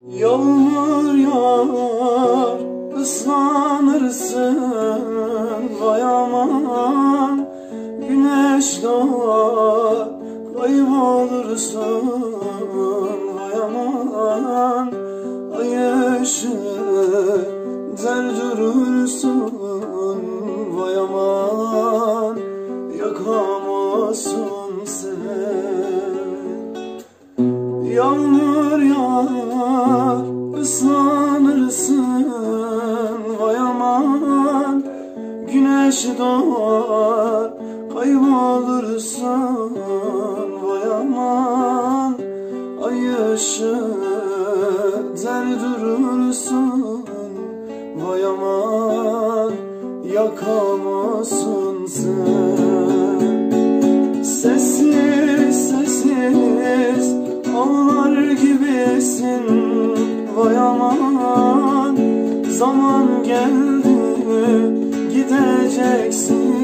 Yağmur yağar, ıslanırsın, vay aman. Güneş doğar, kaybolursun, vay aman. Ay ışığı der durursun, vay aman. Yakamazsın sen. Yağmur yağar, ıslanırsın, vay aman. Güneş doğar, kaybolursun, vay aman. Ay ışığı der durursun, vay aman. Yakamazsın sen. Sessiz sessiz ağlar gibisin, vay aman. Zaman geldi, gideceksin,